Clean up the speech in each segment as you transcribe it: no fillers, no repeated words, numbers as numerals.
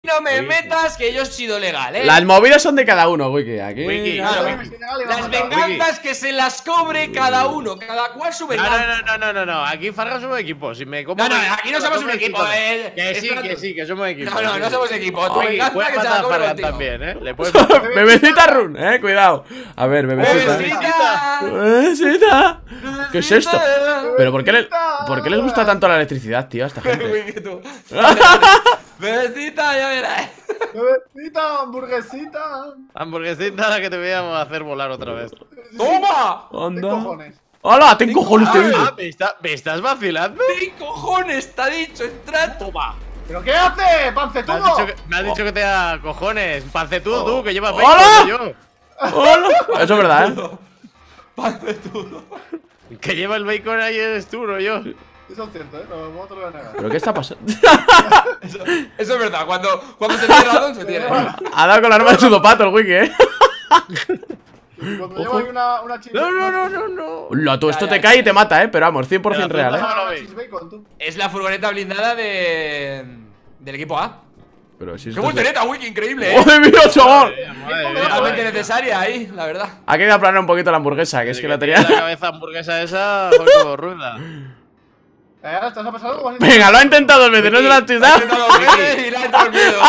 No me metas que yo he sido legal, Las movidas son de cada uno, Wiki. Aquí. Claro, las venganzas que se las cobre cada uno, cada cual su venganza. No. Aquí Farga somos equipo. Si me como. No, aquí no somos un equipo. Que sí, que somos equipo. No somos equipo. Tu venganza que se la cobre contigo. También, Le puedes Bebecita Run, cuidado. A ver, bebecita. Bebecita. ¿Qué es esto? Pero ¿por qué les gusta tanto la electricidad, tío, a esta gente? Bebecita, ya verás. Bebecita, hamburguesita. Hamburguesita la que te voy a hacer volar otra vez. ¡Toma! Anda. Cojones. ¡Hola! ¡Ten cojones, te digo! ¿Me estás vacilando? ¡Ten cojones! Está dicho, entra. Toma. ¿Pero qué hace, pancetudo? Me has dicho que te da cojones. Pancetudo tú, que llevas ¡Hola! yo. ¡Hola! Eso es verdad, Pancetudo. Que lleva el bacon ahí eres tú, no yo. Eso es cierto, no te lo voy a negar. ¿Pero qué está pasando? Eso es verdad, cuando se tiene razón, se tiene. Ha dado con la arma de sudopato el Wiki, Cuando llevo ahí una chica. No. Hola, tú, esto te cae y te mata, pero vamos, 100% real, Es la furgoneta blindada del equipo A. Pero si ¡Qué voltereta, Wiki! Increíble, ¡Joder, mira, chaval! Totalmente necesaria ahí, la verdad. Ha querido aplanar un poquito la hamburguesa, que es que la tenía. La cabeza hamburguesa esa fue como rueda. ¿Ahora te has pasado algo? Venga, lo ha intentado el veces, no se lo has tirado. Y le ha entrado el miedo.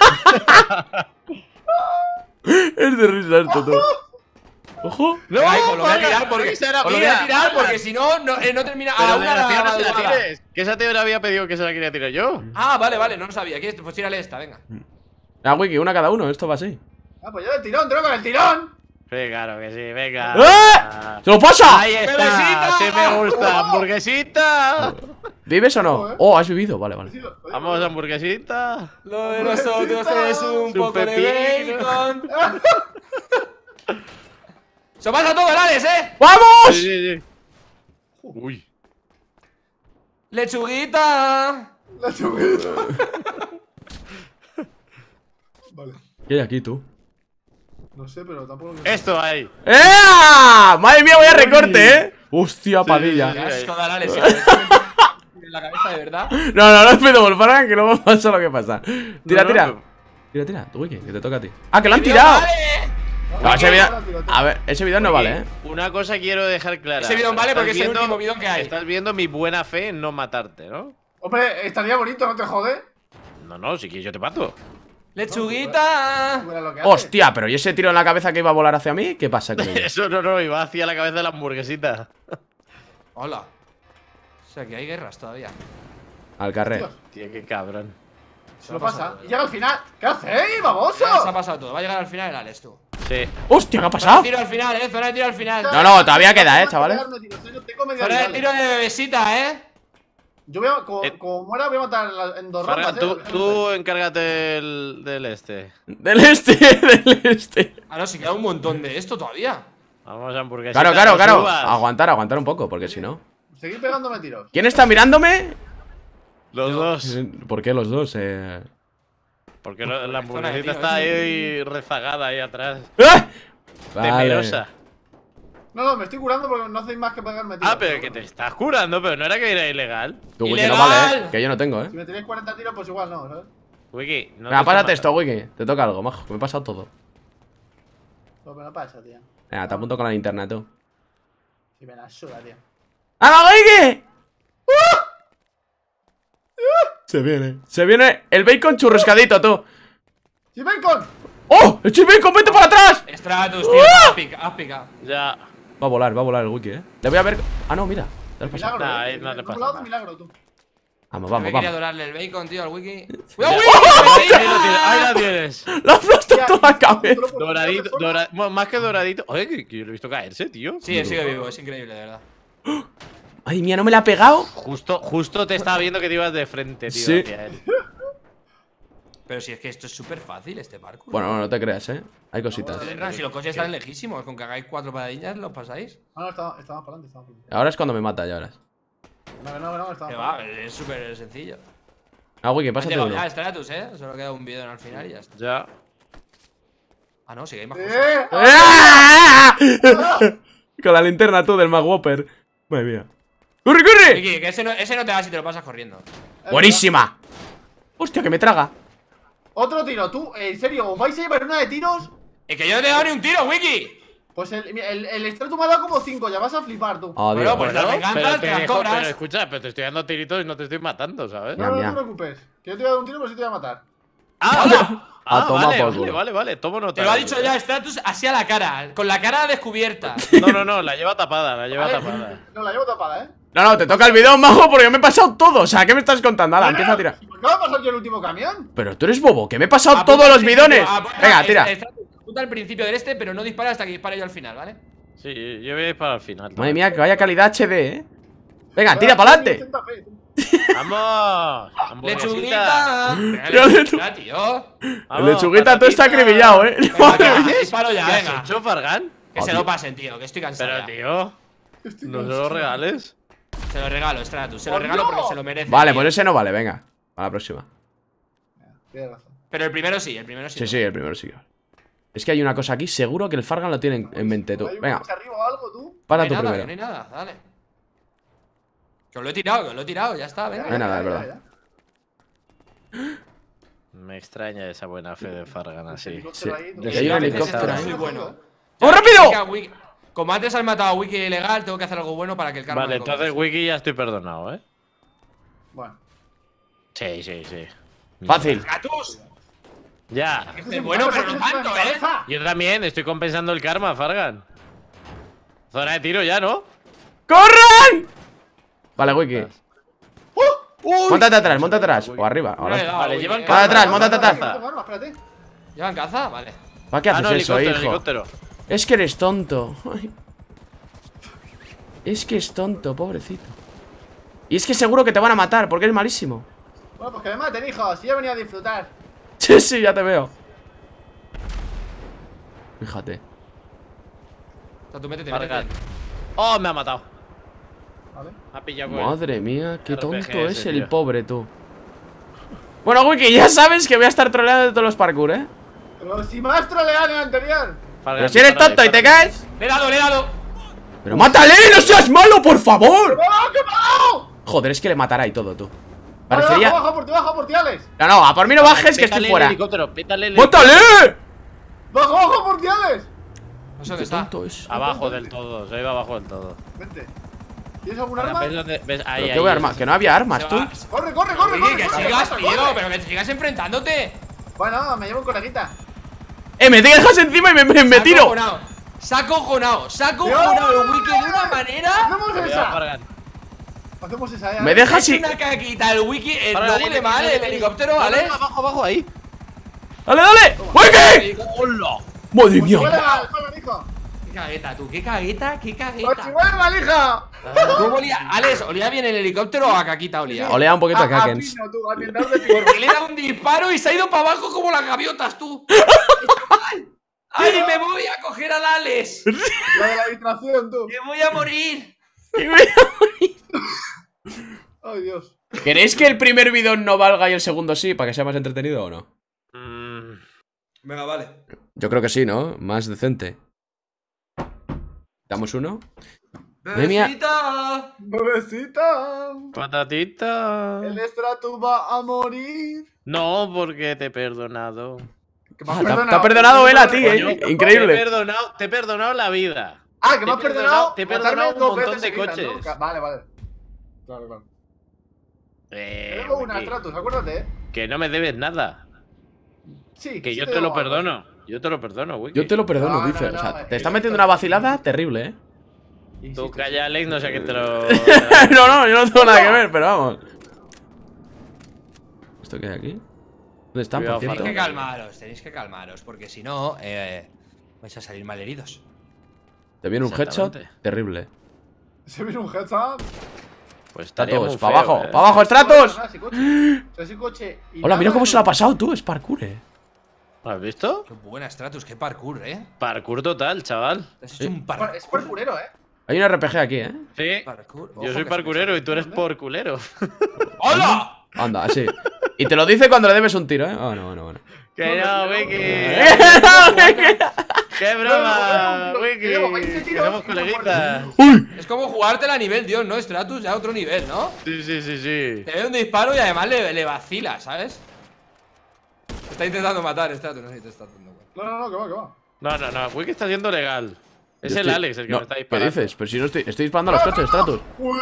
Es de risa esto, tú. ¡Ojo! No, lo voy a tirar porque si no, no termina a Pero una la la tires. Que esa te había pedido que se la quería tirar yo. Ah, vale, no lo sabía. Pues tírale esta, venga. Wiki, una cada uno, esto va así. Ah, pues yo del tirón, con el tirón. Sí, claro que sí, venga. ¡Se lo pasa! Ahí está, ¡Bebecita! sí me gusta, hamburguesita. ¿Vives o no? Oh, has vivido, vale. Vamos, hamburguesita. Lo de nosotros es un poco de bacon. ¡Se pasa todo, Alex, ¡Vamos! Sí. Uy. ¡Lechuguita! La chubita. Vale. ¿Qué hay aquí, tú? No sé, pero tampoco. Esto ahí. ¡Madre mía, voy a recorte, ¡Hostia, padilla! ¡Qué asco da Alex! En la cabeza, de verdad. No es pedo, Wolfgang, que luego pasa lo que pasa. Tira. Tira, tu Wiki, que te toca a ti. ¡Ah, que lo han tirado! No, ese bidón. A ver, ese bidón no vale, Una cosa quiero dejar clara. Ese bidón vale porque es el último bidón que hay. Estás viendo mi buena fe en no matarte, ¿no? Hombre, estaría bonito, ¿no te jode? No, si quieres yo te mato. ¡Lechuguita! Hostia, pero ¿y ese tiro en la cabeza que iba a volar hacia mí? ¿Qué pasa con ello? Eso no, iba hacia la cabeza de la hamburguesita. Hola. O sea, que hay guerras todavía. Al carrer. Tío, qué cabrón. Se lo pasa. Y llega al final. ¿Qué hacéis, baboso? Ya se ha pasado todo. Va a llegar al final el Alex, tú. Sí. ¡Hostia, qué ha pasado! Tiro al final, zona de tiro al final. No, todavía queda, chavales. Zona de tiro de bebesita, Yo voy a, como muera, voy a matar en dos Farga, rondas, tú encárgate del este. Del este. Ah, no, si queda un montón de esto todavía. Vamos a hamburguesita. Claro. Aguantar un poco, porque si no. Seguid pegándome tiros. ¿Quién está mirándome? Los dos. ¿Por qué los dos? Porque la hamburguesita está ahí rezagada ahí atrás. Vale. Temerosa. No, me estoy curando porque no hacéis más que pegarme tiros. Ah, pero que te estás curando, pero no era que era ilegal. Tu Wiki no ¡Ilegal! vale, que yo no tengo, Si me tenéis 40 tiros, pues igual no, ¿sabes? Wiki, no. Venga, pásate esto, Wiki. Te toca algo, majo. Me he pasado todo. Pues me lo pasa, tío. Venga, te apunto con la linterna, tú. Si me la suda, tío. ¡Vamos, Wiki! Se viene el bacon churrascadito, tú. ¡Sí, bacon! ¡Oh! ¡El bacon, vete para atrás! Stratus, tío, has picado. Ya. Va a volar el Wiki, Le voy a ver. Ah, no, mira. Te has pasado. Milagro, Ahí no te pasa nada. milagro, tú. Vamos. Me quería dorarle el bacon, tío, al Wiki. Ya. ¡Cuidado, Ahí Wiki! la tienes. ¡La aplasta toda la cabeza! Doradito, bueno, más que doradito. Oye, que yo lo he visto caerse, tío. Sí, sigue vivo, es increíble, de verdad. Ay, mía, no me la ha pegado. Justo te estaba viendo que te ibas de frente, tío, Sí. hacia él. Pero si es que esto es súper fácil, este parkour. Bueno, no te creas, Hay cositas. Si los coches están lejísimos, con que hagáis 4 paradillas, los pasáis. No, estaba para adelante, Ahora es cuando me mata, ya verás. No, estaba Que va, es súper sencillo. Ah, Wiki, pásate uno. Ya, Stratus, solo queda un vídeo al final y ya está. Ya. Ah, no, sí que hay más cosas. Con la linterna tú del MacWhopper. Madre mía. ¡Corre! Wiki, que ese no te va si te lo pasas corriendo. ¡Buenísima! ¡Hostia, que me traga! Otro tiro, tú, en serio, ¿os vais a llevar una de tiros? Es que yo no te he dado ni un tiro, Wiki. Pues el Stratum me ha dado como 5, ya vas a flipar tú. Oh, Bueno, Dios. pues las venganzas te las cobras. Pero escucha, pero te estoy dando tiritos y no te estoy matando, ¿sabes? No, no mira. te preocupes. Que yo te voy a dar un tiro, pero sí te voy a matar. Toma por culo. vale, tomo nota. Te lo ha dicho ya Stratus así a la cara, con la cara descubierta. No, la lleva tapada, tapada. No, la llevo tapada, ¿eh? No, te toca el bidón, majo, porque me he pasado todo. O sea, ¿qué me estás contando? Ahora, empieza a tirar. ¿Por qué me ha pasado aquí el último camión? Pero tú eres bobo, que me he pasado todos los bidones. Venga, tira. Apunta al principio del pero no dispara hasta que dispare yo al final, ¿vale? Sí, yo voy a ir para el final. Madre mía, que vaya calidad HD, Venga, tira para adelante. ¡Vamos! ¡Lechuguita! ¡Lechuguita, tío! El lechuguita todo está acribillado, Disparo ya, ¿Qué has venga. hecho, Fargan? Que se lo pasen, tío, que estoy cansado. Pero, tío, no se lo regales. Se lo regalo, Stratus, se lo regalo porque se lo merece. Vale, pues ese no vale, venga. A la próxima. Tienes razón. Pero el primero sí, el primero sí. Sí, el primero sí. Es que hay una cosa aquí, seguro que el Fargan lo tiene en mente tú. ¿Hay un Venga, coche arriba o algo, tú? para tú No hay primero. nada, dale. Que os lo he tirado, ya está, venga. No hay nada, es verdad. Me extraña esa buena fe de Fargan así. Sí. Que hay un helicóptero ahí. Muy bueno. ¡Oh, rápido! Como antes has matado a Wiki ilegal, tengo que hacer algo bueno para que el karma Vale, me compense. entonces Wiki ya estoy perdonado, ¿eh? Bueno. Sí. Fácil. ¡Stratus! Ya. Es bueno, pero no tanto, ¿eh? Yo también estoy compensando el karma, Fargan. Zona de tiro ya, ¿no? ¡Corran! Vale, Wiki. Móntate atrás. O arriba. Ahora. Vale, llevan Móntate atrás, móntate atrás. Espérate. ¿Llevan caza? Vale. ¿Para qué haces eso, hijo? helicóptero. Es que eres tonto. Ay. Es que es tonto, pobrecito. Y es que seguro que te van a matar, porque es malísimo. Bueno, pues que me maten, hijo. Si yo venía a disfrutar. Sí, ya te veo. Fíjate. O sea, tú métete, Fargan. métete. Oh, me ha matado. Vale. Me ha pillado con Madre mía, qué RPG tonto ese, es el tío. pobre, tú. Bueno, Wiki, ya sabes que voy a estar troleando de todos los parkour, ¿eh? Pero si me has troleado en el anterior. Fargan, Pero si eres dispárale, tonto y te dispárale. caes. Le he dado. ¡Pero mátale! ¡No seas malo, por favor! ¡Oh, qué malo! Joder, es que le matará y todo, tú. Vale, Parecería... baja, portiales. No, a por mí no bajes, que estoy Pétale fuera. el helicóptero, pétale el ¡Mátale! Baja, portiales. No sé dónde Qué está. tonto es. Abajo del todo, se ha ido abajo del todo. Vente. ¿Tienes algún Ahora, arma? ¿ves dónde? ¿Ves? Ahí, ¿Pero ahí. qué voy a armar? Que no había armas, Se tú. va. Corre. Wiki, que sigas, corre, tío, corre. pero que sigas enfrentándote. Bueno, me llevo un coleguita. Me dejas encima y me tiro. Se ha acojonado el Wiki de una manera. Hacemos Cuidado, esa. Fargan. Hacemos esa, Me dejas Es y... una caquita el Wiki, Fargan, no dile, huele mal dile, el dile. helicóptero, No, ¿vale? no, abajo, ahí. ¡Dale! ¡Wiki! ¡Hola! ¡Madre Huele mía! mal, joder, hijo. Qué cagueta, tú, qué cagueta. Pues si huele mal, hija. ¿Cómo olía? Alex, ¿olía bien el helicóptero o a caquita olía? Olea un poquito a A Kakens. pino, tú, al pintar de pino. Porque le he dado un disparo y se ha ido para abajo como las gaviotas, tú. ¡Ay, me voy a coger al Alex! La de la distracción, tú. ¡Me voy a morir! Ay, Dios. ¿Queréis que el primer bidón no valga y el segundo sí, para que sea más entretenido o no? Venga, vale. Yo creo que sí, ¿no? Más decente. ¿Damos uno? Madre mía. ¡Bebecita! Bebecita. Patatita. El Stratum va a morir. No, porque te he perdonado. Que me Ah, has te ha perdonado él a ti, Coño, Increíble. Te he perdonado la vida. Ah, que me has perdonado. Te he matarme perdonado un dos montón veces de seguidas, coches. ¿no? Vale. Claro. Te debo una, Wiki. Stratus, acuérdate, Que no me debes nada. Sí, Que sí yo te te lo debo algo. perdono. Yo te lo perdono, Wiki. Yo te lo perdono, No, dice. no, O sea, te no, está metiendo una vacilada terrible, ¿eh? Y Tú sí, calla, Alex, no sé a qué te lo. No, yo no tengo nada que ver, pero vamos. ¿Esto qué hay aquí? ¿Dónde están, Cuidado, por cierto? Tenéis que calmaros, porque si no, vais a salir malheridos. Te viene un headshot Exactamente. terrible. Se viene un headshot. Pues estaría Stratos, muy para feo, abajo, ¿eh? para abajo, Stratos. Ese coche. y Hola, mira nada cómo de se lo ha luz. pasado tú, es parkour, ¿Lo has visto? Qué buena, Stratus, qué parkour, Parkour total, chaval. Te has hecho un parkour. Es parkourero, Hay un RPG aquí, Sí. Parkour. Yo Ojo soy que parkourero y tú eres ¿Dónde? porculero. ¡Hola! Anda, así. Y te lo dice cuando le debes un tiro, ¿eh? Bueno. Que no, Wiki. ¡Qué broma! No, Wiki. llevo 20 Que tiros somos y no coleguitas. Es como jugártela a nivel Dios, ¿no? Stratus ya a otro nivel, ¿no? Sí. Te ve un disparo y además le vacila, ¿sabes? Está intentando matar, Stratus, no sé si te estás dando cuenta. No, que va. No, Wiki está siendo legal. Es Yo el estoy- Alex el que no, me está ¿Qué disparando. dices? Pero si no estoy disparando a los coches, Stratus.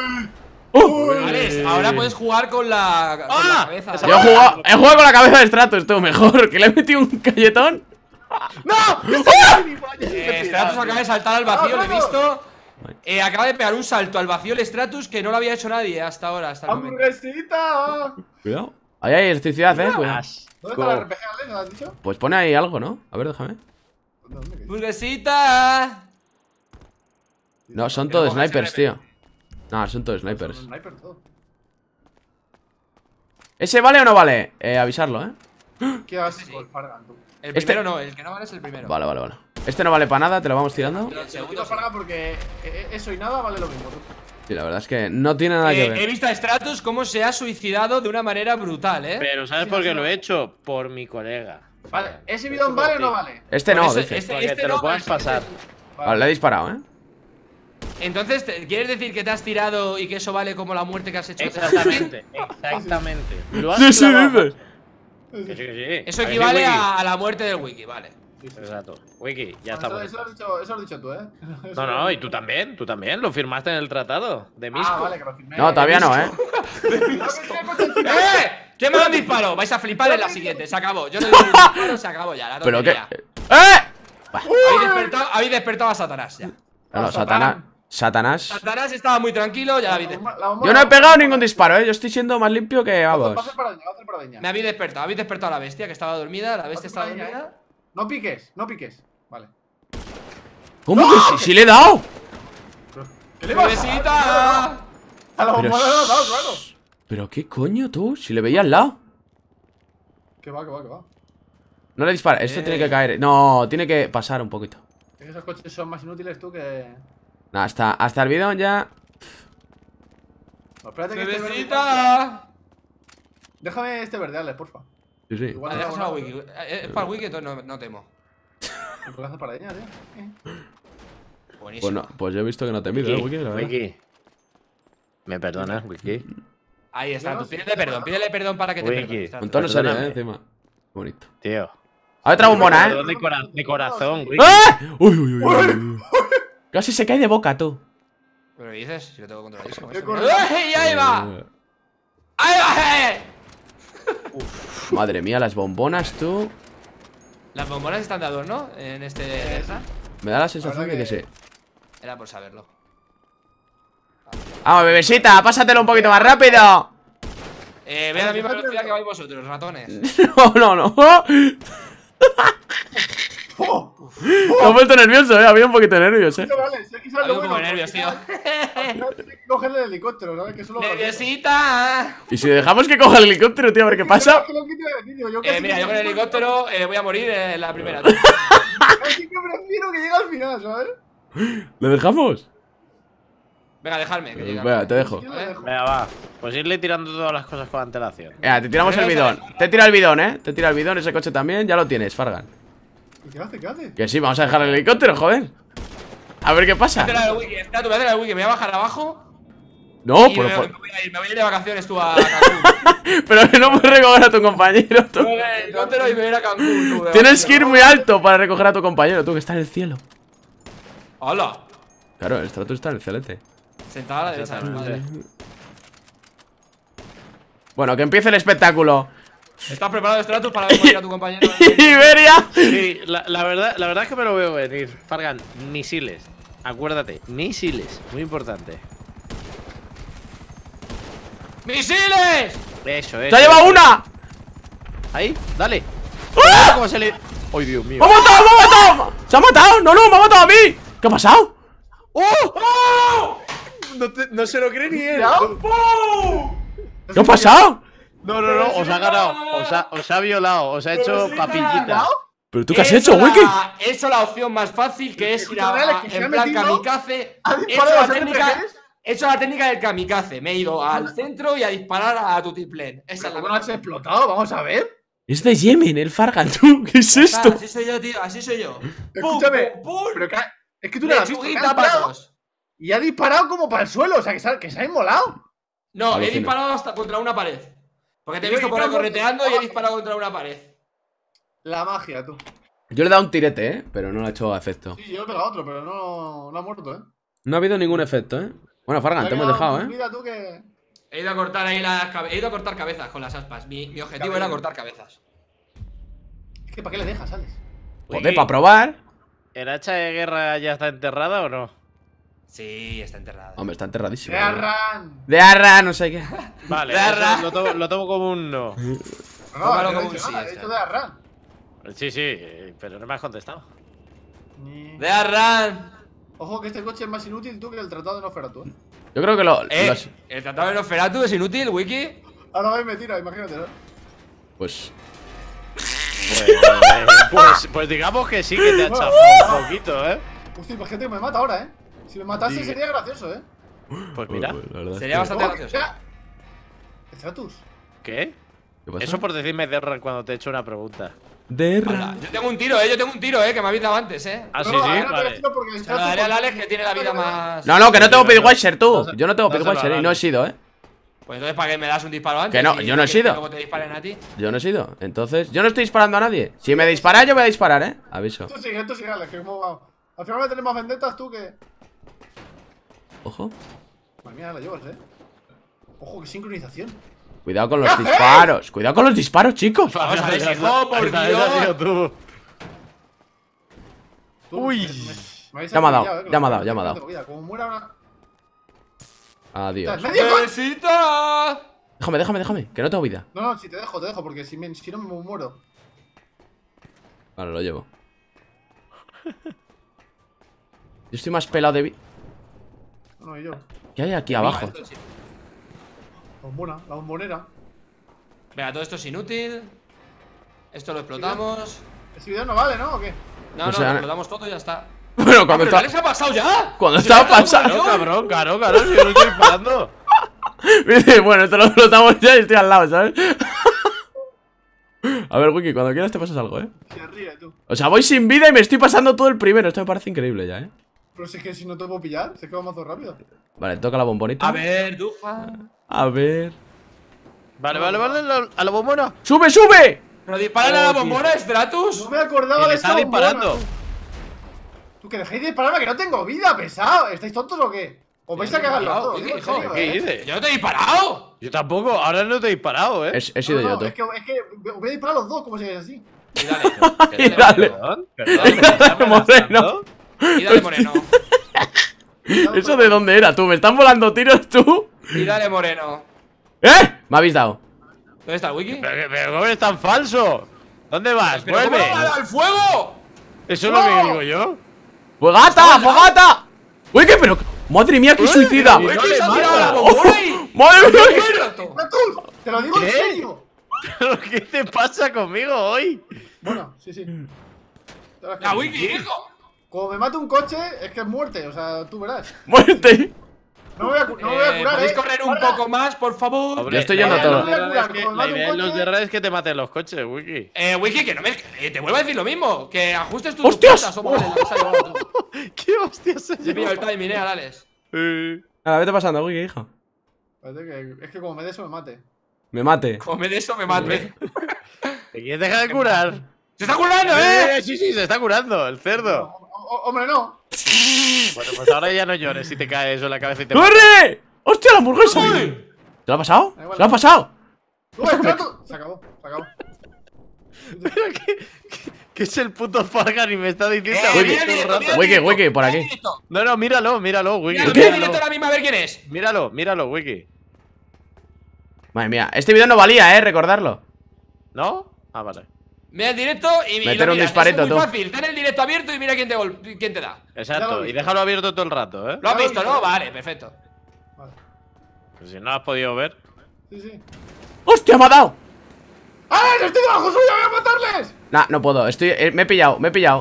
Alex, ahora puedes jugar con la cabeza. Yo he jugado con la cabeza de Stratus, tú, mejor. Que le he metido un calletón. ¡No! Stratus acaba de saltar al vacío, lo he visto. Acaba de pegar un salto al vacío el Stratus que no lo había hecho nadie hasta ahora, hasta el momento. ¡Hamburguesita! Cuidado. Ahí hay electricidad, cuidado. ¿Dónde está la RPG, Alex? ¿Lo has dicho? Pues pone ahí algo, ¿no? A ver, déjame. ¿Dónde? ¡Burguesita! No, son Pero todos coge snipers, ese tío. No, son todos snipers. Sniper todo. ¿Ese vale o no vale? Avisarlo, ¿eh? ¿Qué haces con el Fargan, tú? El primero no, el que no vale es el primero. Vale. Este no vale para nada, te lo vamos tirando. El Te segundo quito Fargan porque eso y nada vale lo mismo, tú. Sí, la verdad es que no tiene nada que He ver. visto a Stratus cómo se ha suicidado de una manera brutal, Pero ¿sabes por qué lo he hecho? Por mi colega. Vale, ¿ese bidón vale o no vale? Este no, Por eso, dice. Porque te lo no, puedes pero pasar. Vale, le he disparado, ¿eh? Entonces, ¿quieres decir que te has tirado y que eso vale como la muerte que has hecho? Exactamente. Lo has Sí, clavado. dices. Que sí. Eso ¿A que sí, equivale Wiki? a la muerte del Wiki, vale. Exacto. Wiki, ya Bueno, estamos. eso lo has dicho tú, ¿eh? No, y tú también, lo firmaste en el tratado de Misco. Ah, vale, que lo firmé. No, todavía no, ¿eh? ¿Qué me dan disparo? Vais a flipar en la siguiente, se acabó. Yo no digo un disparo, se acabó ya, la Pero qué. tontería. ¡Eh! Habéis despertado a Satanás ya. No, Satanás. Satanás estaba muy tranquilo, ya la habéis despertado. Yo no he pegado ningún disparo, ¿eh? Yo estoy siendo más limpio que Va a vamos. hacer paradeña, va a hacer paradeña. Me habéis despertado a la bestia que estaba dormida, la bestia estaba dormida. No piques. Vale. ¿Cómo que si le he dado? ¿Qué le vas a dar? ¡Bebesita! A la Pero bombona le has dado, claro. ¿Pero qué coño tú? Si le veía al lado. Que va. No le dispara, esto tiene que caer. No, tiene que pasar un poquito. Es que esos coches son más inútiles tú que. No, hasta el bidón ya. No, espérate que este verde. ¡Bebesita! Déjame este verde, Alex, porfa. Sí, sí. Igual Vale, no déjaselo a hago Wiki. Es para el Wiki, entonces no temo. nada. ¿Puedes hacer paradeña, tío? Buenísimo. Pues yo he visto que no te mido, Wiki, la verdad. Wiki. ¿Me perdonas, Wiki? Ahí está, tú pídele perdón para que te Wiki. perdone. Con tono serio, Perdóname. encima. Bonito. Tío. A otra bombona, Perdón ¿eh? de corazón, Wiki. ¡Ah! Uy. Casi se cae de boca, tú. ¿Pero qué dices? Si lo tengo controladísimo. Qué esto. correcto. ¡Ay, ahí va! ¡Ahí va! Madre mía, las bombonas, tú. Las bombonas están de adorno en este. Me da la sensación de que sí. Era por saberlo. Vamos, bebesita, pásatelo un poquito más rápido. Ve a la misma velocidad que vais vosotros, ratones. No. Me he puesto nervioso, había un poquito de nervios, Vale, sé que sabes Había lo un poco bueno. de nervios, tío. Al final hay que coger el helicóptero, ¿sabes? Que eso lo ¡Nerviosita! Y si dejamos que coja el helicóptero, tío, a ver qué pasa. Que lo quite de vídeo, yo casi Mira, que yo con el prefiero- helicóptero voy a morir en la primera. Casi que prefiero que llegue al final, ¿sabes? ¿Le dejamos? Venga, dejadme. Que llegue. Venga, te dejo. Yo lo dejo. Venga, va. Pues irle tirando todas las cosas con antelación. Venga, te tiramos el bidón. Te tira el bidón, Te tira el bidón, ese coche también, ya lo tienes, Fargan. ¿Qué hace? ¿Qué hace? Que sí, vamos a dejar el helicóptero, joder. A ver qué pasa. Hazte la del Wiki, espera, tú me haces la del Wiki, me voy a bajar abajo. No, Y pero, me voy a ir de vacaciones tú a Cancún. pero que no puedes recoger a tu compañero, tú. Me voy en el helicóptero y me voy a ir a Cancún, tú. de Tienes que ir vacaciones. muy alto para recoger a tu compañero, tú, que está en el cielo. ¡Hola! Claro, el Stratus está en el celeste. Sentada a la derecha de mi madre. Bueno, que empiece el espectáculo. ¿Estás preparado, Stratus, para ver morir a tu compañero? ¡Iberia! Sí, la verdad es que me lo veo venir. Fargan, misiles. Acuérdate, misiles. Muy importante. ¡Misiles! Eso, ¡Se ha llevado una! Ahí, dale. ¡Ah! ¿Cómo se le.? ¡Ay, Dios mío! ¡Me ha matado! ¡Me ha matado! ¡Se ha matado! ¡No, me ha matado a mí! ¿Qué ha pasado? ¡Oh! No se lo cree ni él. ¿Qué ha pasado? No, os ha ganado. Os ha violado. Os ha hecho papillita. ¿Pero tú qué has hecho, Wiki? He hecho la opción más fácil, que es ir Escúchame, que se en ha plan metido, kamikaze. ha He disparado hecho a la los técnica. RPGs. He hecho la técnica del kamikaze. Me he ido al centro y a disparar a Tutiplén. Esa es la ¿Cómo lo has explotado? Vamos a ver. Es de Yemen, el Fargan, tú. ¿Qué es esto? Así soy yo, tío. Así soy yo. Escúchame. Pum, pum, pum. Pero que, es que tú le has visto. que Lechuguita, ha disparado patos. y ha disparado como para el suelo. O sea, que se ha inmolado. No, he Alucina. disparado hasta contra una pared. Porque te he Yo visto por ahí disparado correteando y he contra- disparado contra una pared. La magia, tú. Yo le he dado un tirete, pero no le ha hecho efecto. Sí, yo he pegado otro, pero no ha muerto, No ha habido ningún efecto, Bueno, Fargan, te hemos dejado, Mira tú que... He ido a cortar ahí he ido a cortar cabezas con las aspas. Mi objetivo era cortar cabezas. Es que ¿para qué le dejas, Alex? Joder, para probar. ¿El hacha de guerra ya está enterrada o no? Sí, está enterrada. Hombre, está enterradísimo. ¡De Arran! De arra, no sé qué. Vale, De Arran. lo tomo como un no. Tómalo No, como un sí, he está. dicho de Arran. Sí, pero no me has contestado. ¡De Arran! Ojo que este coche es más inútil tú que el tratado de Nosferatu, Yo creo que ¿El tratado de Nosferatu es inútil, Wiki? Ahora va y me tira, imagínate, ¿no? Pues... Pues digamos que sí que te ha chafado un poquito, Hostia, imagínate que me mata ahora, Si me matase sería gracioso, Pues mira. la verdad es Sería que- bastante gracioso. Stratus. ¿Qué? ¿Qué pasa? Eso por decirme Derran cuando te he hecho una pregunta. De Hola, arra. yo tengo un tiro, que me ha avisado antes, Ah, sí, No, sí, ahora te vale. tiro porque el Se lo Stratus- daré al Alex que tiene la vida más. No, que no tengo Sí, Pidwasher, tú. dáselo- Yo no tengo dáselo Pidwasher a y no he Alex. sido, Pues entonces, ¿para qué me das un disparo antes? Que no, Y yo no he quieres sido. que luego te disparen a ti. Yo no he sido. Entonces, yo no estoy disparando a nadie. Si me dispara, yo voy a disparar, Aviso. Esto sigue, Alex, que hemos jugado. Al final me tenés más vendetas tú que... Ojo. Madre mía, la llevas, Ojo, qué sincronización. Cuidado con los disparos. Cuidado con los disparos, chicos. Vamos a ver, hijo, por Esa has sido Dios. tú. Tú, Uy. me habéis Ya me ha dado, pillado, ya me ha dado, ya me ha dado. Como muera ahora... Adiós. ¡Medio coche! ¡Besita! Déjame, que no tengo vida. No, si te dejo, porque si no me muero. Vale, lo llevo. Yo estoy más pelado de vida. No, y yo. ¿Qué hay aquí abajo? La bombonera. Venga, todo esto es inútil. Esto lo explotamos. Ese video no vale, ¿no? ¿O qué? No, O sea, lo explotamos todo y ya está. Bueno, cuando ¿Pero está... Alex ha pasado ya? Cuando ¿Se estaba le ha dado pasando... un avión? Cabrón, claro, si yo no estoy disparando. Dice, bueno, esto lo explotamos ya y estoy al lado, ¿sabes? A ver, Wiki, cuando quieras te pasas algo, Se ríe, tú. O sea, voy sin vida y me estoy pasando todo el primero. Esto me parece increíble ya, Pero si es que si no te puedo pillar, si es que vamos a hacer rápido. Vale, toca la bombonita. A ver, Dufa. A ver... Vale, a la bombona. ¡Sube, sube! Pero disparen a la bombona, Stratus. No me acordaba Que de le esta está bombona, disparando. Tú que dejéis de dispararme, que no tengo vida, pesado. ¿Estáis tontos o qué? ¿Os vais a cagar los dos? ¿Qué, Digo, en hijo? serio, ¿Qué dices? Yo no te he disparado. Yo tampoco, ahora no te he disparado, He sido No, yo, no, tú. es que voy a disparar a los dos, como si es así. Y dale. Y dale. Perdón, Moreno. Y dale, Moreno. ¿Eso de dónde era, tú? ¿Me están volando tiros, tú? Y dale, Moreno. ¡Eh! Me habéis dado. ¿Dónde está el Wiki? Pero ¿cómo eres tan falso? ¿Dónde vas? ¿Pero cómo ¡Vuelve! va a dar al fuego? Eso es lo que digo yo. ¡Fogata! ¡Fogata! ¡Uy, qué pero! ¡Madre mía, qué suicida! pero- Wiki le se ha mata. tirado la bombona y... ¡Madre mía! ¡Stratus! ¡Te lo digo en ¿Qué? serio! ¿Pero qué te pasa conmigo hoy? Bueno, sí. ¡La Wiki, hijo! Como me mate un coche, es que es muerte, o sea, tú verás. ¡Muerte! No me voy a curar, ¿Podéis correr un poco más, por favor? Hombre, Yo estoy yendo la a todo. idea de los guerras es que- Como La mate un idea de los coche- guerras es que te maten los coches, Wiki. Wiki, que no me... te vuelvo a decir lo mismo. Que ajustes tus ¡Hostias! puertas, o vale, la has llevado tú. ¿Qué hostias se He pillado el timing, Alex. Nada, vete pasando, Wiki, hijo. Espérate, que es que como me dé eso me mate. Me mate. Como me de eso, me mate. ¿Te quieres dejar de curar? ¡Se está curando, Sí, se está curando, el cerdo. Hombre, no. Bueno, pues ahora ya no llores si te cae eso en la cabeza y te mata. ¡Corre! ¡Hostia, la hamburguesa! ¿Se lo ha pasado? Da igual. ¿Se lo ha pasado? Stratus. Se acabó. Pero que es el puto Fargan y me está diciendo a mí Wiki, todo el rato. Wiki, por aquí. No, míralo, Wiki. Míralo, ¿Qué? directo ahora mismo a ver quién es. Míralo, Wiki. Madre mía, este vídeo no valía, recordarlo. ¿No? Ah, vale. Mira el directo y Meter lo un miras. disparito, Es muy tú. fácil. Ten el directo abierto y mira quién te da. Ya Exacto, lo y vi. déjalo abierto todo el rato, ¿eh? ¿Lo has Ya lo visto, vi. no? Vale, perfecto. Vale. Pues si no lo has podido ver. Sí. ¡Hostia, me ha dado! ¡Ah! ¡Estoy debajo suyo! ¡Voy a matarles! Nah, no puedo, me he pillado.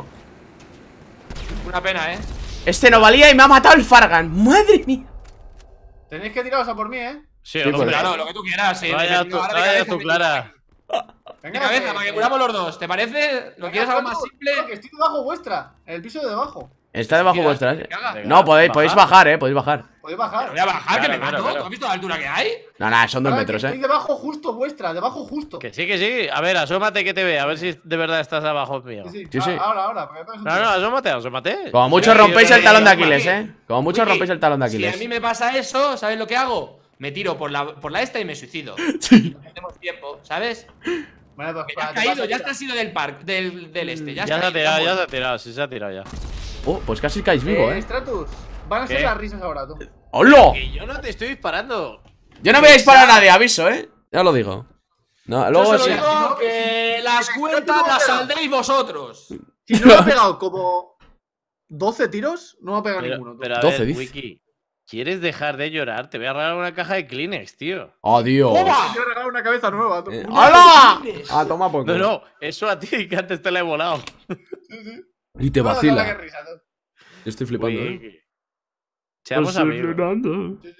Una pena, Este no valía y me ha matado el Fargan. ¡Madre mía! Tenéis que tiraros a por mí, Sí, Sí, hombre. Claro, lo que tú quieras. Sí, Vaya ahora de cabeza, tú, Clara. De cabeza, para que curamos los dos. ¿Te parece? ¿Lo quieres algo más simple? Que estoy debajo vuestra, en el piso de debajo. Está debajo Mira, vuestra, me cagas. No, podéis bajar, podéis bajar. Podéis bajar. Voy a bajar, que me Claro, mato. claro. ¿Tú has visto la altura que hay? No, son 2 Ahora, metros, que Estoy debajo justo vuestra, debajo justo. Que sí. A ver, asómate que te ve. A ver si de verdad estás abajo mío. Sí, Sí, sí. Ahora. porque me pegas un No, tiro. asómate. Como mucho Pero, rompéis el talón de Aquiles, Wiki, Como mucho Wiki, rompéis el talón de Si a mí Aquiles. me pasa eso, ¿sabes lo que hago? Me tiro por la esta y me suicido. Sí. No tenemos tiempo, ¿sabes? Vale, pues, Que ya has te caído, paso, ya mira. has ido del parque, del este. Ya Ya se ha has caído, tirado, sí se ha tirado ya. Pues casi caéis vivo, Stratus, van a ser ¿Qué? las risas ahora, tú. ¡Hola! Que yo no te estoy disparando. Yo no voy a disparar a nadie, aviso, Ya lo digo. No, Yo luego solo sí. digo que las cuentas las saldréis vosotros. Si no me ha pegado como 12 tiros, no me ha pegado ninguno. Tú. Pero a 12 ver, dice. Wiki, ¿quieres dejar de llorar? Te voy a regalar una caja de Kleenex, tío. ¡Adiós! ¡Toma! Te voy a regalar una cabeza nueva, tú. ¡Hala! Ah, toma por culo. No, eso a ti que antes te la he volado. Sí. Y te Qué vacila. risa, tú. Yo estoy flipando, Wiki. Seamos amigos. Sí.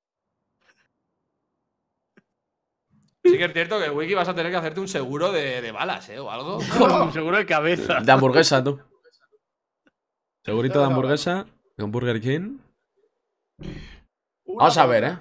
Sí que es cierto que Wiki vas a tener que hacerte un seguro de balas, o algo. Un seguro de cabeza. De hamburguesa, tú. Segurito de hamburguesa. De un Burger King. Vamos a ver,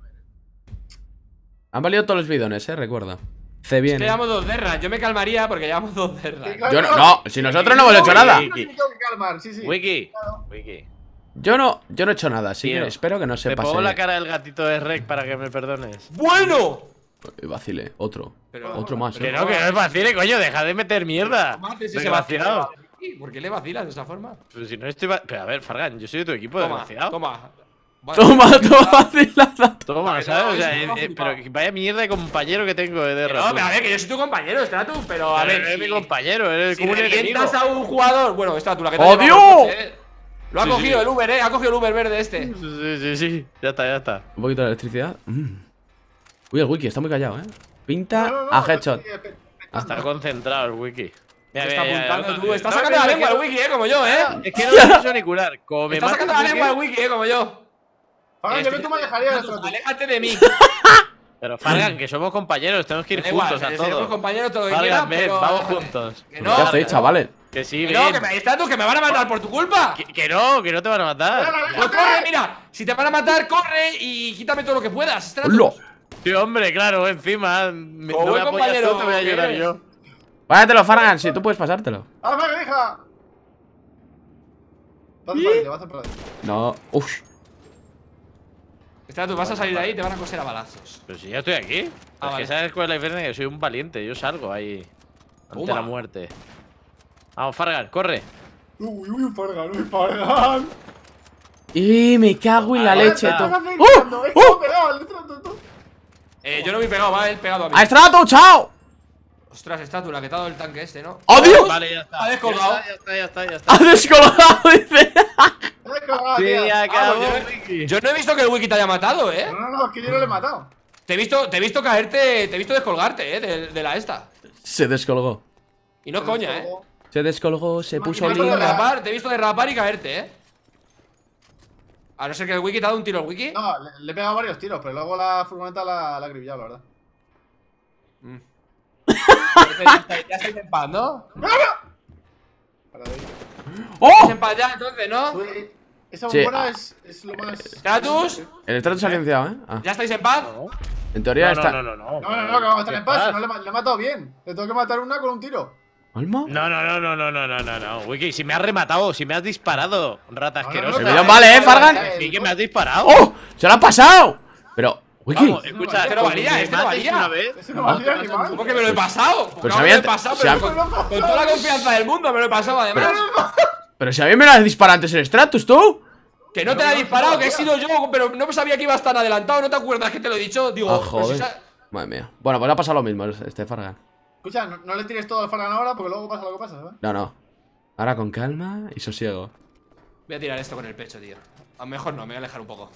Han valido todos los bidones, recuerda. C Es bien. que llevamos 2 derras. Yo me calmaría porque llevamos 2 derras. Yo no, si nosotros no hemos hecho nada. Yo tengo que calmar, sí. Wiki. Yo no he hecho nada, así que Tío, espero que no se Te pase. pongo la cara del gatito de Rec para que me perdones. ¡Bueno! Vacile, otro. Pero- Otro más, Que no es vacile, coño, deja de meter mierda. ¿Cómo haces Qué ese vaciado. vacilado? ¿Por qué le vacilas de esa forma? Pero si no estoy. Pero a ver, Fargan, yo soy de tu equipo, Toma, desgraciado. toma. Toma, vacilada. Toma, Que ¿sabes? no, O sea, eso no ha flipado. pero vaya mierda de compañero que tengo de No, pero a ver, que yo soy tu compañero, Stratus, pero a ver. eres mi compañero, eres Si como un enemigo. revientas a un jugador. Bueno, Stratus, la que te ¡Oh, ha llevado Dios! el coche, Lo ha Sí, cogido sí. el Uber, Ha cogido el Uber verde este. Sí. Ya está. Un poquito de electricidad. Uy, el wiki está muy callado, Pinta No, a headshot. Está concentrado el Wiki. Mira, Está mira, apuntando mira, tú. Estás estaba sacando la viendo lengua que el Wiki, como yo, Es que no me pienso ni curar. Como me Estás mates, sacando la Wiki, lengua el Wiki, como yo. Fargan, yo que tú me alejaría de Stratus. Aléjate de mí. Pero Fargan, que somos compañeros, tenemos que ir Da igual, juntos a seremos todos. compañeros todo lo que quieras, Fargan, ven, pero. vamos juntos. Que ¿Qué no, hacéis, chavales? Que sí, que no, ven. que me Stratus, que me van a matar por tu culpa. Que no te van a matar. Pues corre, mira. Si te van a matar, corre y quítame todo lo que puedas. Stratus. ¡Hola! Sí, hombre, claro, encima. Como No me buen apoyas compañero tú, te voy a que ayudar eres. yo. Págatelo, Fargan, si tú puedes pasártelo. ¡Hazme que deja! Va a hacer por ahí. No, uff. Stratus, vas a salir de ahí y te van a coser a balazos. Pero si ya estoy aquí. Es vale. que sabes cuál es la diferencia, que soy un valiente. Yo salgo ahí. Ante Toma. la muerte. Vamos, Fargan, corre. Uy, Fargan. Y me cago en la leche, ¿Qué tú. estás haciendo? Es como pegado el Stratus, tú. Yo no me he pegado, va él pegado a mí. ¡A Strato, chao! Ostras, Stratus, la que te ha dado el tanque este, ¿no? ¡Adiós! Vale, ya está. Ha descolgado. Ya está. ¡Ha descolgado! Dice. Es colgado, Sí, tío. acabó, pues Wiki. Yo no he visto que el Wiki te haya matado, No, es que yo no le he matado. Te he visto caerte, te he visto descolgarte, de la esta. Se descolgó. Y no es coña, Se descolgó, se puso Te he visto linda. derrapar, te he visto derrapar y caerte, A no ser que el Wiki te ha dado un tiro al Wiki. No, le he pegado varios tiros, pero luego la furgoneta la ha acribillado, la verdad. Ya estáis en paz, ¿no? Para de ahí. ¡Oh! Estáis en paz ya, entonces, ¿no? Uy, esa Sí. bombona es lo más. Stratus, El Strato se ha silenciado, Ah. ¿ya estáis en paz? En teoría está. No. No, que vamos a estar en paz, si no le he matado bien. Le tengo que matar una con un tiro. ¿Alma? No, Wiki, si me has rematado, si me has disparado, rata asquerosa. El bidón vale, Fargan. Sí que me has disparado. ¡Oh! ¡Se lo ha pasado! Pero, Wiki. Vamos, escucha, Este no valía, como me este no mates valía. una vez, Ese no valía ni mal. ¿Cómo que me lo he pasado? Pero Claro se que había- me lo he pasado, se pero ha- con toda la confianza del mundo me lo he pasado, además. Pero si a mí me lo has disparado antes el Stratus, tú. Que no te la he disparado, que he sido yo, pero no sabía que ibas tan adelantado. ¿No te acuerdas que te lo he dicho? Digo, Ah, pues si joder. sa- Madre mía. Bueno, pues le ha pasado lo mismo este Fargan. Escucha, no le tires todo al Fargan ahora porque luego pasa lo que pasa, ¿sabes? No. Ahora con calma y sosiego. Voy a tirar esto con el pecho, tío. A lo mejor no, me voy a alejar un poco.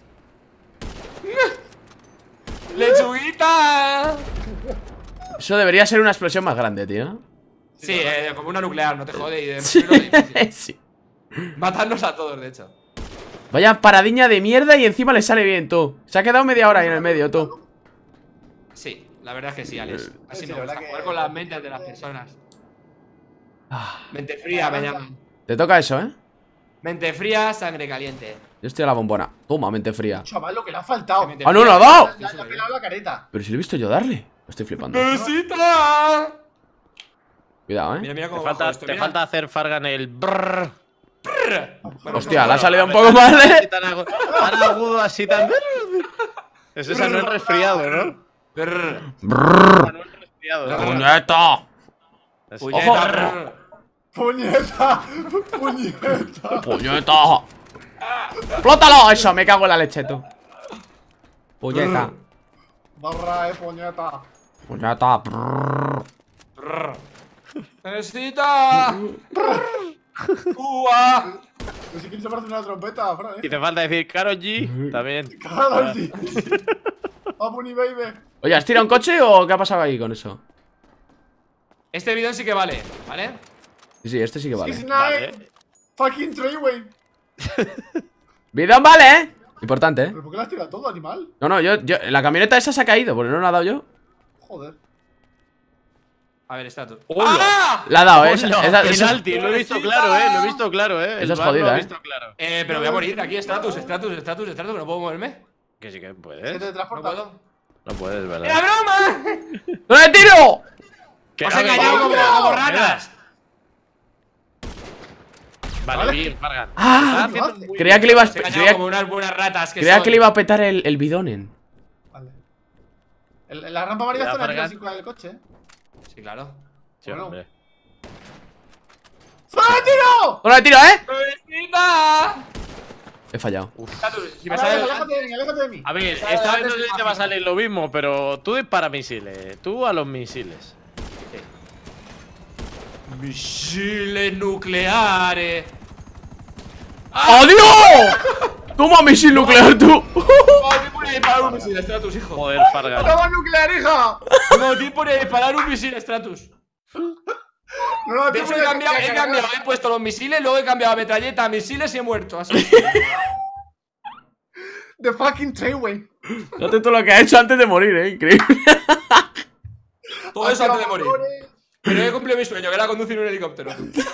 ¡Lechuguita! Eso debería ser una explosión más grande, tío. Sí, como una nuclear, no te jode. Y Sí. destruirlo es difícil. Sí. Matarnos a todos, de hecho. Vaya paradiña de mierda y encima le sale bien, tú. Se ha quedado media hora ahí en el medio, tú. Sí, la verdad es que sí, Alex. Así Sí, me la gusta, verdad que- jugar con las mentes de las personas. Ah, Mente fría me llaman. te toca eso, ¿eh? Mente fría, sangre caliente. Yo estoy a la bombona. Toma, mente fría. Chaval, lo que le ha faltado. Mente ¡Ah, no, fría. lo ha dado! Le ha pelado la careta. Pero si lo he visto yo darle. Me estoy flipando. ¡Besita! Cuidado, Mira, mira Te cómo falta, bajo esto, te mira. falta hacer Fargan el brrr. Bueno, Hostia, le ha bueno, salido un a ver, poco mal, así tan agudo, así tan. Es esa no es resfriado, ¿no? brr, Brrr. No es resfriado, ¿no? ¡Puñeta! Así. puñeta, Ojo. brr. ¡Puñeta! ¡Puñeta! ¡Puñeta! ¡Explótalo! Eso, me cago en la leche, tú. Puñeta. Barra, puñeta. Puñeta. Brrr. Brr. ¡Besita! ¡Ua! Pues si quieres se parece una trompeta, Fran, Y te falta decir Karol G también. Claro, sí. Apuni, baby. Oye, ¿has tirado un coche o qué ha pasado ahí con eso? Este bidón sí que vale, ¿vale? Sí, este sí que vale. 6-9. Vale. Fucking Treyway. Bidón vale, ¿eh? Importante, ¿eh? ¿Pero por qué le has tirado todo, animal? No, la camioneta esa se ha caído, porque no la ha dado yo. Joder. A ver, está tú. ¡Hola! ¡Ah! La ha dado, ¿eh? No, Esa- penalti, lo he visto claro, lo he visto claro, Esa El es VAR lo jodida, he visto claro. Pero voy a morir aquí, estatus, que no puedo moverme. Que sí que ¿Qué puedes. te No transporta? puedo. No puedes, ¡Era ¿verdad? broma! ¡No le tiro! Que- ¡Os a he ver, engañado como ratas! Vale, bien, Fargan. Ah, Está haciendo muy creía que le iba a, Os he engañado creía, como unas buenas ratas que creía son. que le iba a petar el bidonen. Vale. La rampa amarilla Cuidado, está en el Fargan. clásico del coche, Sí, claro. Sí, Bueno. hombre. ¡Solo tiro! ¡No le tiro, eh! ¡Besita! He fallado. Estatus, si me Ahora, sale. aléjate de mí, aléjate de mí. A ver, Sale esta vez antes no sé que si te va a fácil. salir lo mismo, pero tú dispara misiles. Tú a los misiles. Misiles nucleares. ¡Adiós! Toma misil nuclear, tú. No, tiempo de disparar un misil, Stratus, hijo. Joder, Fargan. ¡Toma nuclear, hija! No, tiempo de disparar un misil, Stratus. No, De hecho, he cambiado, he puesto los misiles, luego he cambiado a metralleta a misiles y he muerto. Así. The fucking Treyway. Fíjate todo lo que ha hecho antes de morir, increíble. Todo eso antes de morir. Pero he cumplido mi sueño, que era conducir un helicóptero.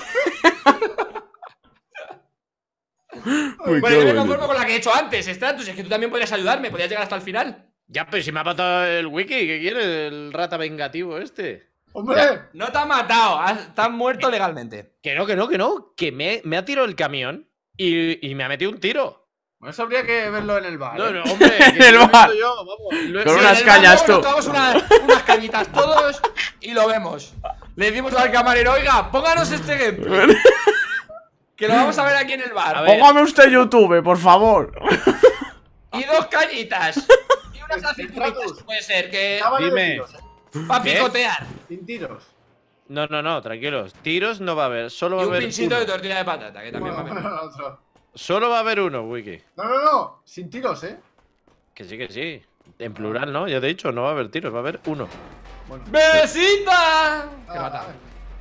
Uy, Bueno, qué yo me bueno. conformo con la que he hecho antes, Stratus. Es que tú también podrías ayudarme, podrías llegar hasta el final. Ya, pero si me ha matado el wiki, ¿qué quieres? El rata vengativo este. ¡Hombre! No te han matado, estás muerto legalmente. Que no. Que me ha tirado el camión y me ha metido un tiro. Bueno, eso habría que verlo en el bar. No, ¿eh? no, hombre. En Que el lo he bar. visto yo, vamos. Lo he- Con sí, unas en el cañas, bar, tú. Nos tomamos unas cañitas todos y lo vemos. Le decimos al camarero, oiga, pónganos este ejemplo. Que lo vamos a ver aquí en el A bar. ver. Póngame usted YouTube, por favor. Y dos cañitas. Y unas aceitunitas, puede ser, que. Ya vale de Dime. tiros, Para ¿Qué? picotear. Sin tiros. No, tranquilos. Tiros no va a haber. Solo va Y a un haber pinchito de uno. tortilla de patata, que también va a Bueno, haber. otro. Solo va a haber uno, wiki. No. Sin tiros, ¿eh? Que sí. En plural, ¿no? Ya te he dicho, no va a haber tiros, va a haber uno. Bueno. ¡Besita! ¡Qué Ah, mata!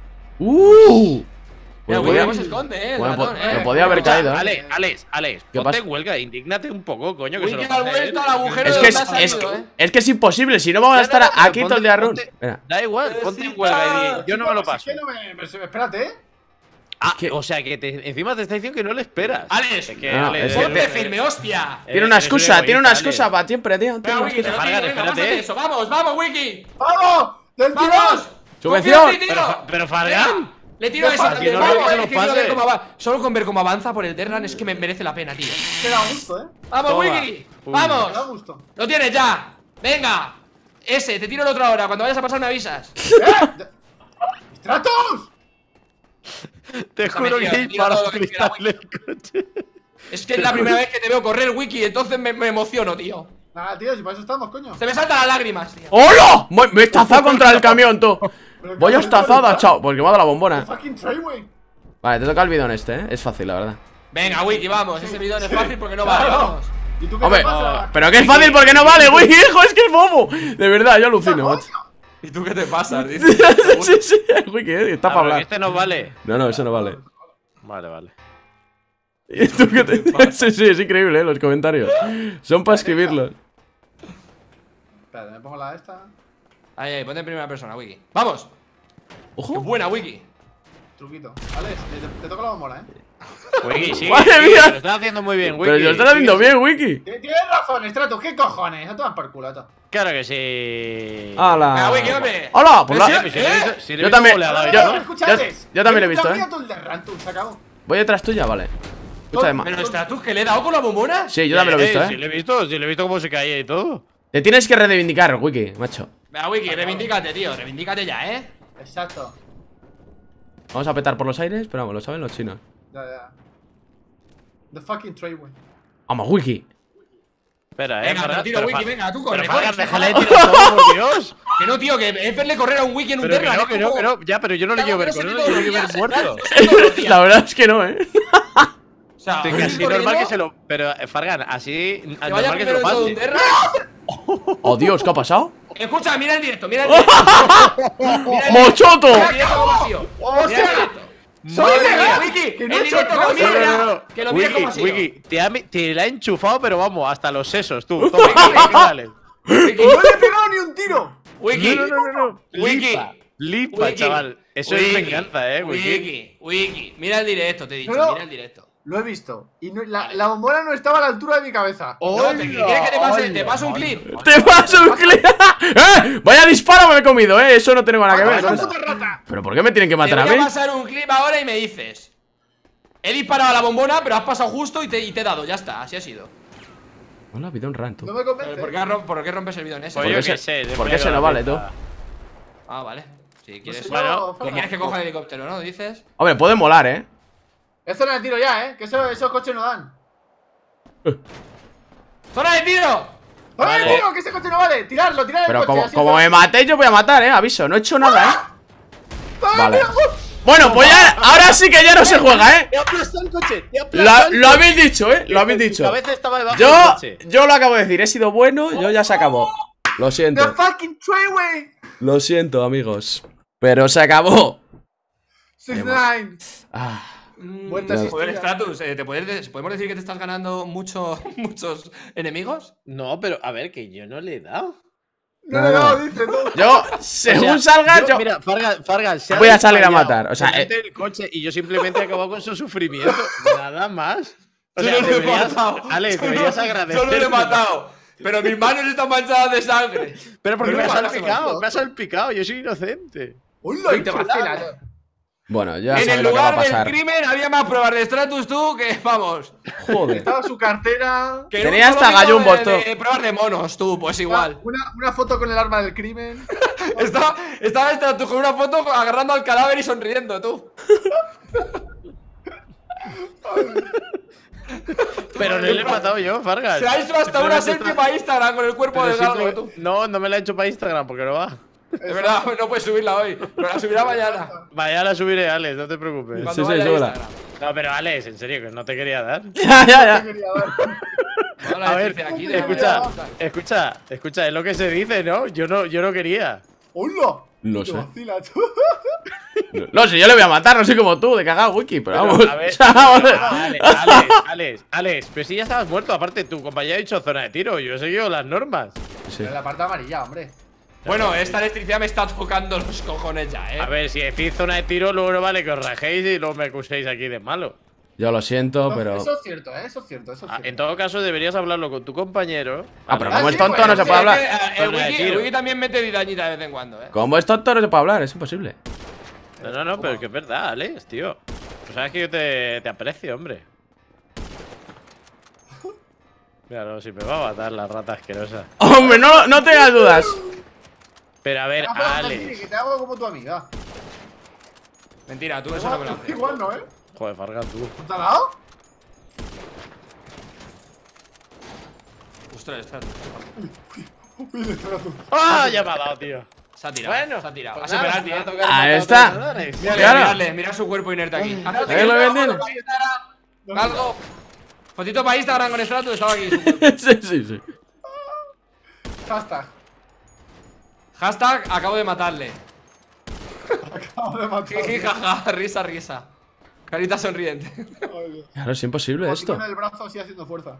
Mira, Bueno, cómo se esconde, el bueno, ratón, pero podía haber caído, ¿eh? Alex, ¿Qué ponte pasa? en huelga, indígnate un poco, coño, que Uy, se que lo ha pase vuelto él. al agujero Es de que donde ha salido, es que es imposible, si no vamos a estar Ya, aquí todo el día run. ponte- Espera. Da igual, ponte en huelga y di, yo no me lo paso. Es que no espérate, ¿eh? Ah, que- o sea, que encima te está diciendo que no le esperas. Alex, Es que, no, Alex, es- ¡Ponte firme, hostia! Tiene una eres un excusa, tiene una egoísta, excusa Alex. para siempre, tío. Venga, Wiki, te lo Fargan, digo, venga, vamos a espérate. hacer eso. ¡Vamos, Wiki! ¡Vamos! ¡Del tirón! ¡Vamos! ¡Subvención! ¡Confía en ti, tío! Pero Fargan. Venga, le tiro Deja, esa. que no Vamos, quiero que es nos que quiero pase. ver cómo va. Solo con ver cómo avanza por el Terran es que me merece la pena, tío. Que da gusto, ¿eh? ¡Vamos, Toma. Wiki! Uy. Que da ¡Vamos! gusto. ¡Lo tienes ya! ¡Venga! Ese, te tiro el otro ahora. Cuando vayas a pasar me avisas. ¡Stratus! Te Déjame, juro tío, que tira dispara todo los lo que quiera, cristales del coche. Es que es la primera vez que te veo correr, Wiki, entonces me emociono, tío. Nada, tío, si para eso estamos, coño. Se me saltan las lágrimas, tío. ¡Hola! Me he estazado contra el camión, tú. Pero Voy que- estazada, chao. Porque me ha dado la The bombona. fucking Treyway. Vale, te toca el bidón este, ¿eh? Es fácil, la verdad. Venga, Wiki, vamos. Ese bidón es fácil porque no vale, Claro. vamos. ¿Y tú qué Hombre, te pasa? pero que es fácil porque no vale, güey, hijo, es que es bobo. De verdad, yo alucino, macho. ¿Y tú qué te pasa? Sí, güey, que está Ah, para pero que hablar. este no vale. No, eso no vale. Vale. ¿Y tú qué te.? Sí, es increíble, los comentarios. Son para escribirlos. Espérate, me pongo la esta. Ahí, ponte en primera persona, Wiki. ¡Vamos! ¡Qué Ojo. buena, Wiki! Truquito. Alex, te toca la bombona, Wiki, sí. ¡Madre mía! Lo estás haciendo muy bien, Wiki. Pero lo estás haciendo bien, Wiki. Tienes razón, Stratus, ¿qué cojones? No te van por culo, Claro que sí. ¡Hala! Venga, Wiki, hombre. ¡Hola! Pues yo también. Yo también lo he visto, Se acabó. Voy detrás tuya, vale. Escucha, además. ¿Pero Stratus que le he dado con la bombona? Sí, yo también lo he visto, Sí, lo he visto cómo se caía y todo. Te tienes que reivindicar, Wiki, macho. Venga, Wiki, reivindícate, tío. Reivindícate ya, Exacto. Vamos a petar por los aires, pero vamos, lo saben los chinos. Ya. The fucking Treyway. Vamos, Wiki. Espera, Venga, Fargan, te tiro, Wiki, venga, tú corre. Pero Fargan, corre, déjale de corre. tirar todo, por Dios. Que no, tío, que es verle correr a un Wiki en un Pero Terran. que no. Ya, pero yo no le quiero ver corriendo, yo le quiero ver muerto. La verdad es que no, O sea, Sí, que así normal que se lo. Pero, Fargan, así. Que vaya Normal que se primero lo en todo un pase. Terran. Oh, Dios, ¿qué ha pasado? Escucha, mira el directo, mira el directo. ¡Mochoto! Mira el directo cómo ha sido. Mira el directo. ¡Soy Madre legal! mía, Wiki, Que el no he hecho directo nada. conmigo, No, mira, que lo mires cómo ha sido. Wiki, te la he enchufado, pero vamos, hasta los sesos, tú. Toma, dale. Wiki, ¡No le he pegado ni un tiro! Wiki, No. Wiki, Lipa, Wiki, chaval. Eso es venganza, Wiki. Wiki, mira el directo, te he dicho, No. mira el directo. Lo he visto. Y la bombona no estaba a la altura de mi cabeza. No, ¿qué quieres que te pase? Te paso un clip. ¡Te paso un clip! Vaya disparo me he comido, Eso no tenemos nada que ver. ¡Esa ¿no? puta rata! ¿Pero por qué me tienen que Te matar a voy a mí? pasar un clip ahora y me dices: he disparado a la bombona, pero has pasado justo y te he dado, ya está, así ha sido. Hola, video un ranto. No me convence. ¿Por qué rompes el video en ese? Pues ¿Por yo qué qué se- sé. por qué se no vale, tú? Ah, vale. Si quieres. sé, Bueno, ¿Qué quieres que coja el helicóptero, no? ¿Dices? Hombre, puede molar, Es zona de tiro ya, que esos coches no dan. ¡Zona de tiro! ¡Zona de Vale. tiro! ¡Que ese coche no vale! ¡Tirarlo, tirar el Pero coche! como me matéis, yo voy a matar, Aviso, no he hecho nada, ¡Zona de Vale. tiro! ¡Uf! Bueno, pues ya, ahora sí que ya no se juega, Te ha aplastado el coche. Te ha aplastado el Lo habéis dicho, Lo habéis Tu dicho. cabeza estaba debajo del coche. Yo lo acabo de decir, he sido bueno, yo ya se acabó. Lo ¡The siento. fucking Treyway! Lo siento, amigos. Pero se acabó. 6-9. Ah, Vuelta Ya. Joder, asistida. Stratus, ¿podemos decir que te estás ganando muchos enemigos? No, pero a ver, que yo no le he dado. No le he dado, dice tú. yo, según salga, yo. Mira, Fargan, se ha Voy a salir a desmayado matar, o sea, delante del coche y yo simplemente he acabado con su sufrimiento. Nada más. O sea, Yo no lo he deberías, matado. Ale, deberías agradecer. Yo no lo he matado. Pero mis manos están manchadas de sangre. Pero porque Yo me no has he matado, salpicado, me has salpicado, yo soy inocente. ¡Uy, Y te vacilas. Bueno, ya En sabes el lo que va a lugar del pasar. crimen había más pruebas de Stratus tú que, vamos. Joder. Estaba su cartera. Que Tenía en un hasta zoológico gallumbos, de pruebas de monos, tú, pues igual. Una foto con el arma del crimen. Estaba Stratus con una foto agarrando al cadáver y sonriendo, tú. Pero no le he matado yo, Fargan. Se ha hecho hasta una selfie para Instagram con el cuerpo de galgo, tú. No, no me la he hecho para Instagram porque no va. De verdad, no puedes subirla hoy. Pero la subirá mañana. Vaya, la subiré, Alex, no te preocupes. Cuando sí, vaya a súbela. Instagram. No, pero Alex, en serio, que no te quería dar. Ya. Quería ver. No la A ver, dice aquí, de escucha, verdad. escucha, es lo que se dice, ¿no? Yo no quería. ¡Hola! No Te sé. vacila, tú. No sé, yo le voy a matar, no soy como tú, de cagado, Wiki, pero vamos. A ver, o sea, vamos. Alex, pero si ya estabas muerto, aparte tu compañero ha dicho zona de tiro, yo he seguido las normas. Sí. En la parte amarilla, hombre. Bueno, esta electricidad me está tocando los cojones ya, A ver, si decís zona de tiro, luego no vale que os rajéis y luego me acuséis aquí de malo. Yo lo siento, pero. Eso es cierto, eso es cierto, eso es cierto. En todo caso, deberías hablarlo con tu compañero. Ah, pero Ah, como sí, es tonto, bueno, no se sí, puede hablar. El Zona de Wiki, tiro. también mete vidañita de vez en cuando, Como es tonto, no se puede hablar, es imposible. No, pero es que es verdad, Alex, tío. Tú sabes que yo te aprecio, hombre. Claro, si me va a matar la rata asquerosa. Hombre, no tengas dudas. Pero a ver, Ah, Alex. que te hago como tu amiga. Mentira, tú eso no me lo haces. Igual no, ¿eh? Joder, Fargan, tú. ¿Te ha dado? Ostras, está. Uy, espera tú. ¡Ah! Ya me ha dado, tío. Se ha tirado. Bueno, se ha tirado. pues Ha sido nada, penalti, me va a eh. tocar Ahí matar está. a todos, Alex. Mírale, Claro. mira su cuerpo inerte aquí. ¿Sabes lo que tiene? Algo. Fotito para Instagram con Stratus, estaba aquí. Sí. Hashtag. Hashtag acabo de matarle. Acabo de matar. Jiji, jaja, risa. Carita sonriente. Ay, Dios. Claro, es imposible Como esto. si con el brazo así haciendo fuerza.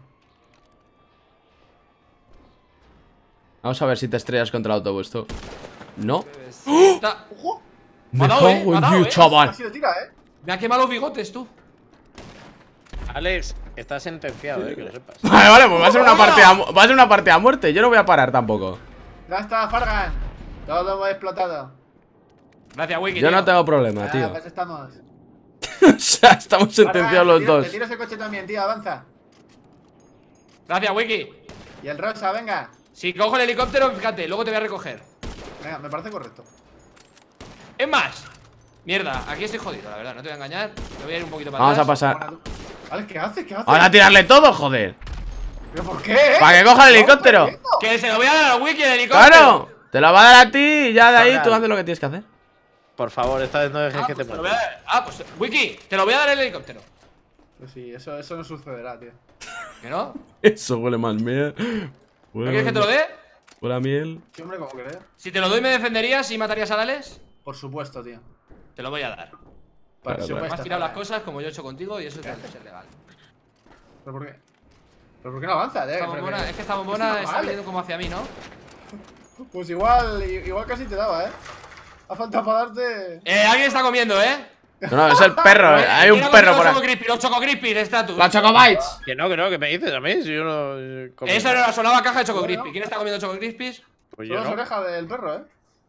Vamos a ver si te estrellas contra el autobús, tú. No. Está- ¡Ojo! Me dado, cago me ha en dado, Dios, chaval. Así lo tira, Me ha quemado los bigotes, tú. Alex, estás sentenciado, que lo sepas. Vale, pues va a ser una partida a muerte. Yo no voy a parar tampoco. Ya está, Fargan. Todo lo hemos explotado. Gracias, Wiki. Yo no tengo problema, Ah, tío. pues estamos. O sea, estamos sentenciados los Te dos. tiro ese coche también, tío, avanza. Gracias, Wiki. Y el rosa, venga. Si cojo el helicóptero, fíjate, luego te voy a recoger. Venga, me parece correcto. Es más. Mierda, aquí estoy jodido, la verdad, no te voy a engañar. Te voy a ir un poquito para Vamos a atrás. pasar. Vale, ¿qué haces? ¿Qué haces? Vamos a tirarle todo, joder. ¿Pero por qué? Para que coja el helicóptero. Que se lo voy a dar a Wiki el helicóptero. Claro, te lo va a dar a ti y ya de ahí Fargan. tú haces lo que tienes que hacer. Por favor, esta vez no dejes que te Te lo voy a maten. dar. Ah, pues Wiki, te lo voy a dar el helicóptero. Pues sí, eso no sucederá, tío. ¿Que no? Eso huele mal miel. ¿No quieres que te lo dé? Huele a miel. Sí, hombre, como querés. Si te lo doy, ¿me defenderías y matarías a Alex? Por supuesto, tío. Te lo voy a dar. Por Claro, Me has supuesto. tirado las Fargan. cosas como yo he hecho contigo y eso es legal. ¿Pero por qué? ¿Pero por qué no avanza, Esta bombona, es que esta bombona está viniendo como hacia mí, ¿no? Pues igual casi te daba, Ha faltado para darte. Alguien está comiendo, ¿eh? No, es el perro. Hay un perro por ahí. Los Choco Crispy, Status. La Chocobites. Que no, ¿qué me dices a mí? Si yo no. como- Eso era sonaba caja de Choco Bueno. Crispy. ¿Quién está comiendo Choco Crispies? Pues Son yo las no. orejas del perro,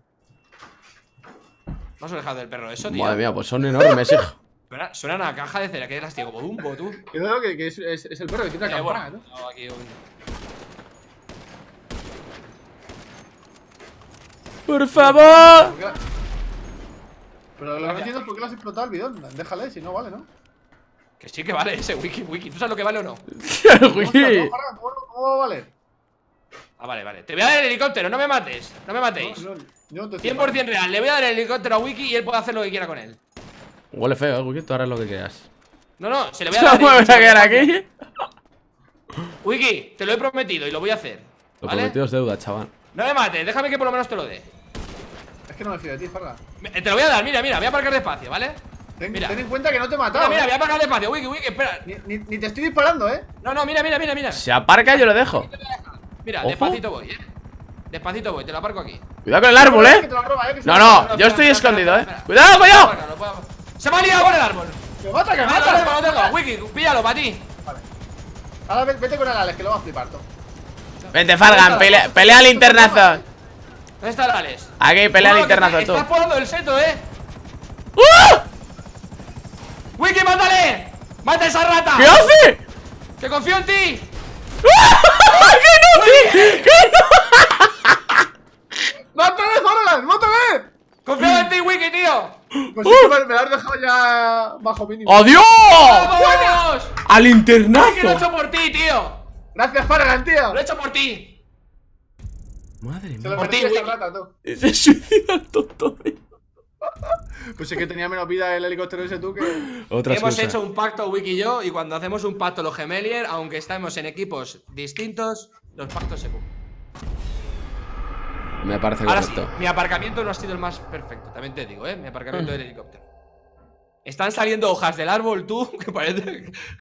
Más orejas del perro, eso, tío. Madre mía, pues son enormes, hijo. Suena a caja de cera, que eras, tío, como Dumbo, tú. Yo creo que es el perro que tiene la campana, Bueno, ¿no? hago aquí un... Por favor. ¿Por qué la- Pero lo que no entiendo es por qué le has explotado el bidón. Déjale, si no vale, ¿no? Que sí que vale ese Wiki. ¿Tú sabes lo que vale o no? Ostras, no, Wiki. Fargan, ¿cómo va a valer? Ah, vale. Te voy a dar el helicóptero, no me mates. No me matéis. No, yo no te estoy 100% real. Le voy a dar el helicóptero a Wiki y él puede hacer lo que quiera con él. Huele feo, Wiki. Tú harás lo que quieras. No, se le voy a ¿No dar. me voy a quedar aquí? Wiki, te lo he prometido y lo voy a hacer. Lo ¿Vale? prometido es deuda, chaval. No me mates, déjame que por lo menos te lo dé. Es que no me fío de ti, Fargan. Te lo voy a dar, mira, voy a aparcar despacio, ¿vale? Ten Mira. en cuenta que no te he matado. Mira, voy a aparcar despacio, Wiki, espera. Ni te estoy disparando, No, mira. Se aparca y yo lo dejo. Mira, Ojo. despacito voy, Despacito voy, te lo aparco aquí. Cuidado con el árbol, Que te lo roba, que se No, lo roba. no, yo estoy espera, escondido, espera. Cuidado, cuidado. Apárcalo, se me ha liado con el árbol. ¡Que mata, que Lo mata! tengo, Wiki, píllalo para ti. Vale. Ahora vete con el Alex, que lo va a flipar todo. Vente, Fargan, pelea linternazo. ¿Dónde está el Alex? Aquí, pelea No, que linternazo, tú. Estás jugando el seto, ¡Uh! Wiki, mátale. ¡Mata a esa rata! ¿Qué hace? ¡Que confío en ti! ¡Mátale, Fargan! ¡Mátale! ¡Confío en ti, Wiki, tío! Pues sí que me lo has dejado ya bajo mínimo. ¡Adiós! ¡Vamos! ¡Al Wiki, lo he internazo! hecho por ti, tío. Gracias, Fargan, tío. Lo he hecho por ti. Madre Se lo mía. Por ti, merecía esa Wiki. rata, tú. Se suicida el tonto. Pues es que tenía menos vida el helicóptero ese tú que. Otras Hemos cosas. hecho un pacto, Wiki y yo, y cuando hacemos un pacto los Gemelier, aunque estemos en equipos distintos, los pactos se cumplen. Me parece Ahora sí, correcto. mi aparcamiento no ha sido el más perfecto, también te digo, mi aparcamiento del helicóptero. Están saliendo hojas del árbol, tú, que parece